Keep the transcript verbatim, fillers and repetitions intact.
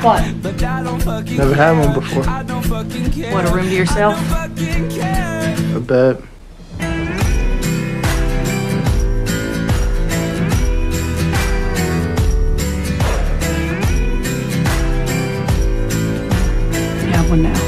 What? Never had one before. What, a room to yourself? I bet. You have one now.